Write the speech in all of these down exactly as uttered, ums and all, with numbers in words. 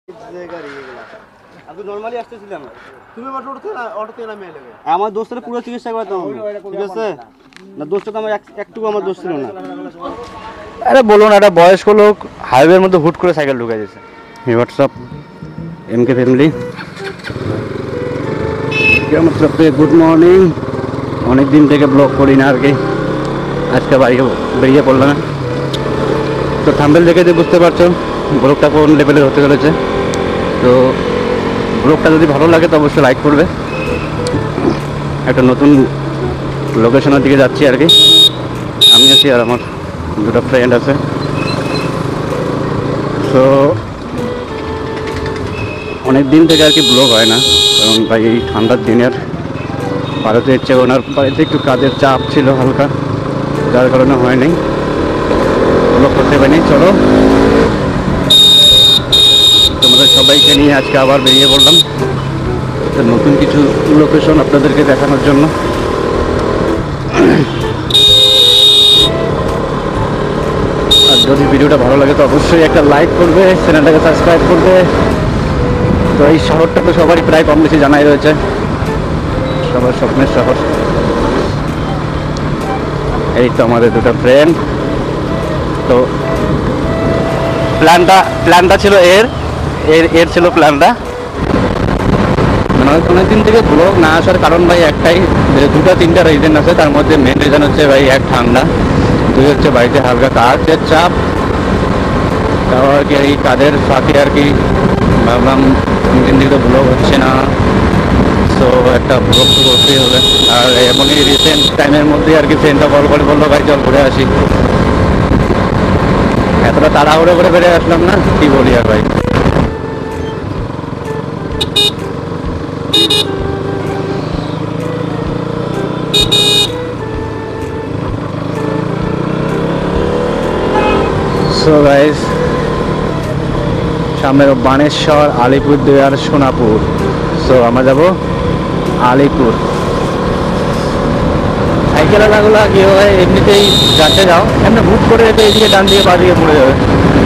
আমার দোস্তের পুরো চিকিৎসা করাতাম, ঠিক আছে না? দোস্তটা আমার একটু আমার দোস্ত ছিল না। আরে বলুন, একটা বয়স্ক লোক হাইওয়ের মধ্যে হুট করে সাইকেল ঢুকে দিয়েছে। হোয়াটসঅ্যাপ এম কে ফ্যামিলি, मतलब গুড মর্নিং। অনেক দিন থেকে ব্লগ করি না আর কি, আজকে বাড়িয়ে বেরিয়ে পড়লাম। তো থাম্বনেল দেখে যে বুঝতে পারছো ব্লগটা কোন লেভেলের হতে চলেছে। তো ব্লগটা যদি ভালো লাগে তো অবশ্যই লাইক করবে। একটা নতুন লোকেশনের দিকে যাচ্ছি আর কি, আমি আছি আর আমার দুটো ফ্রেন্ড আছে। তো অনেক দিন থেকে আর কি ব্লগ হয় না, কারণ ভাই এই ঠান্ডার দিনের বাড়িতে ইচ্ছে ওনার বাড়িতে একটু কাজের চাপ ছিল হালকা, যার কারণে হয়নি, ব্লগ করতে পারিনি। চলো তোমাদের সবাইকে নিয়ে আজকে আবার বেরিয়ে পড়লাম নতুন কিছু লোকেশন আপনাদেরকে দেখানোর জন্য। আর যদি ভিডিওটা ভালো লাগে তো অবশ্যই একটা লাইক করবে, চ্যানেলটাকে সাবস্ক্রাইব করবে। তো এই শহরটা তো সবারই প্রায় কম বেশি জানাই রয়েছে, সবার স্বপ্নের শহর। এই তো আমাদের দুটো ফ্রেন্ড। তো প্ল্যানটা প্ল্যানটা ছিল এর এর এর ছিল প্ল্যানটা, মানে অনেকদিন থেকে ব্লগ না আসার কারণ ভাই একটাই, দুটো তিনটা রিজন আছে। তার মধ্যে মেন রিজন হচ্ছে ভাই এক ঠান্ডা, দুই হচ্ছে বাড়িতে হালকা কাজের চাপ। তাও আর কি এই কাজের ফাঁকে আর কি ভাবলাম তিন দিন থেকে ব্লগ হচ্ছে না, তো একটা ব্লগ তো করতেই হবে। আর এমনই রিসেন্ট টাইমের মধ্যে আর কি ফ্রেন্ডটা কল করে বললো ভাই চল ঘুরে আসি। এতটা তাড়াহুড়ো করে বেরিয়ে আসলাম না, কি বলি আর ভাই। সো গাইস, সামনে বানেশ্বর, আলিপুরদুয়ার, সোনাপুর। সো আমরা যাবো আলিপুর। সাইকেল আলাগুলা কি হয় এমনিতেই যাচ্ছে যাও, এমনি হুট করে রেখে এদিকে ডান দিকে পা দিকে পড়ে যাবে।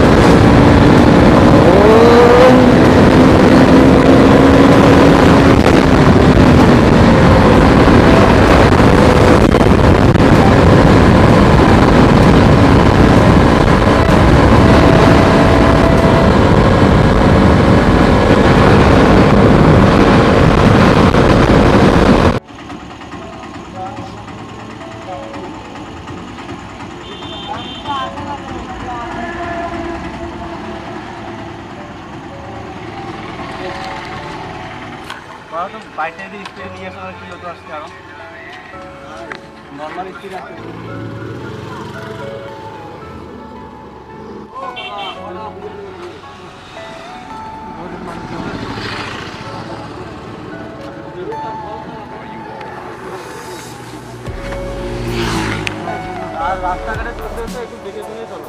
বাইকটা যদি স্পিড নিয়ে আসা কি হতো আজকে, আরো নর্মাল স্পিড আসছে। আর রাস্তাঘাটে চলতে হচ্ছে একটু দেখে শুনে চলো।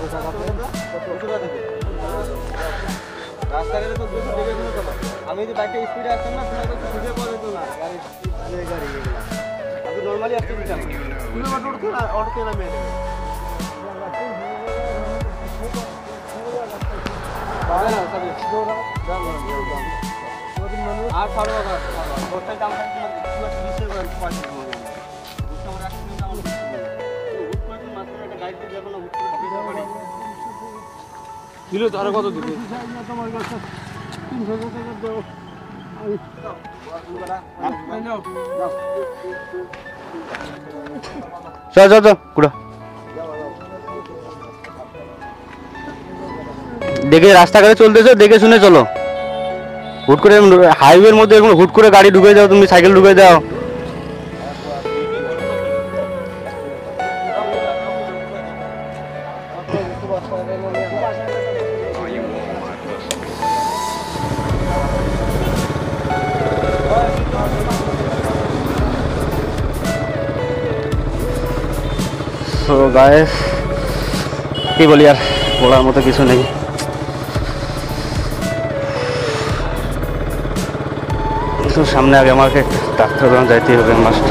রাস্তাঘাটে তো দেখে শুনে চলো। আমি যদি বাইকটা স্পিডে আসতাম না, তোমাকে তো খুঁজে পাওয়া যেত না গাড়ি গাড়ি এগুলো। আমি নর্মালি আসতে দিতাম, তুমি অটো উঠতে না অটোতে নামিয়ে দেবে। আর ছাড়ো বস্তায় দাম দিল তো আরো কত দিবে তোমার কাছে তিনশো টাকা দাও। চল চল চল কুড়া দেখে রাস্তাঘাটে চলতেছো, দেখে শুনে চলো। হুট করে হাইওয়ের মধ্যে হুট করে গাড়ি ঢুকে যাও, তুমি সাইকেল ঢুকে যাও। তো গাইস কি বলি আর, বলার মতো কিছু নেই। তো সামনে আগে আমাকে ডাক্তার যাইতে হবে মাস্ট।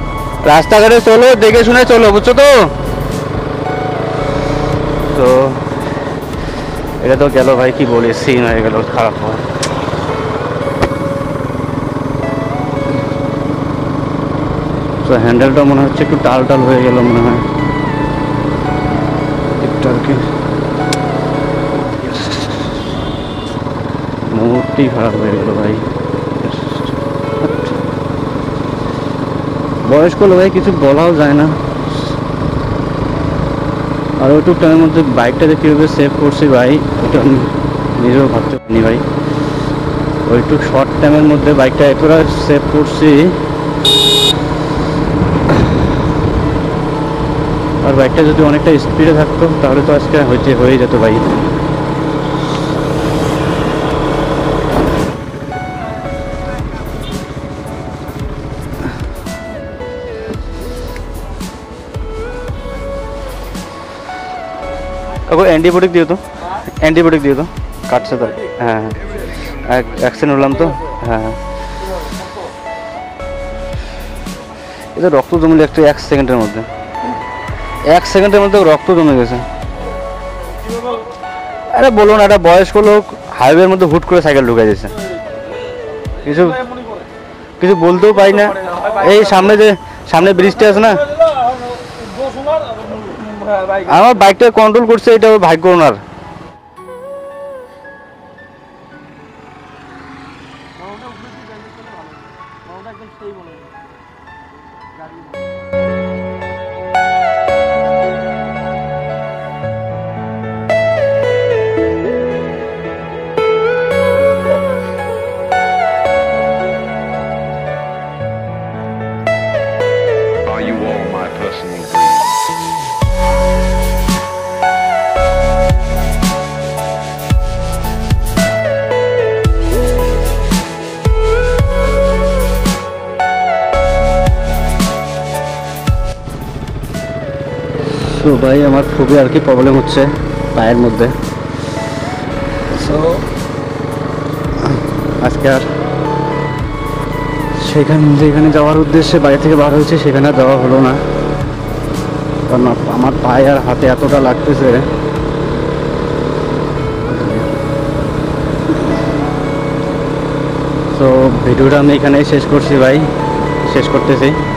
রাস্তাঘাটে চলো, দেখে শুনে চলো, বুঝছো তো। তো এটা তো গেল ভাই, কি বলি, সিন হয়ে গেল খারাপ হয়। তো হ্যান্ডেলটা মনে হচ্ছে একটু টাল টাল হয়ে গেল মনে হয় একটু আর কি, মুহূর্তেই খারাপ হয়ে গেল ভাই। বয়স্ক লোক ভাই, কিছু বলাও যায় না। আর ওইটুক টাইমের মধ্যে বাইকটাতে কীভাবে সেভ করছি ভাই, ওটা আমি নিজেও ভাবতে পারিনি ভাই। ওইটুক শর্ট টাইমের মধ্যে বাইকটা এতটা সেভ করছি। আর বাইকটা যদি অনেকটা স্পিডে থাকতো তাহলে তো আজকে হইতে হয়ে যেত ভাই। কাকু অ্যান্টিবায়োটিক দিও তো, অ্যান্টিবায়োটিক দিও তো, কাটছে তো। হ্যাঁ হ্যাঁ, অ্যাক্সিডেন্ট হলাম তো। হ্যাঁ হ্যাঁ, এটা রক্ত জমলে একটু এক সেকেন্ডের মধ্যে, এক সেকেন্ডের মধ্যে রক্ত জমে গেছে। আরে বলুন, একটা বয়স্ক লোক হাইওয়ের মধ্যে হুট করে সাইকেল ঢুকাই দিয়েছে, কিছু কিছু বলতেও পারি না। এই সামনে যে সামনে ব্রিজটা আছে না, আমার বাইকটা কন্ট্রোল করছে, এটা ভাগ্য ওনার। Are you all my personal dreams? তো ভাই আমার খুবই আর কি প্রবলেম হচ্ছে পায়ের মধ্যে। সো আজকে আর সেখানে যেখানে যাওয়ার উদ্দেশ্যে বাড়ি থেকে বার হয়েছে সেখানে আর যাওয়া হলো না, কারণ আমার পায়ে আর হাতে এতটা লাগতেছে। তো ভিডিওটা আমি এখানেই শেষ করছি ভাই, শেষ করতেছি।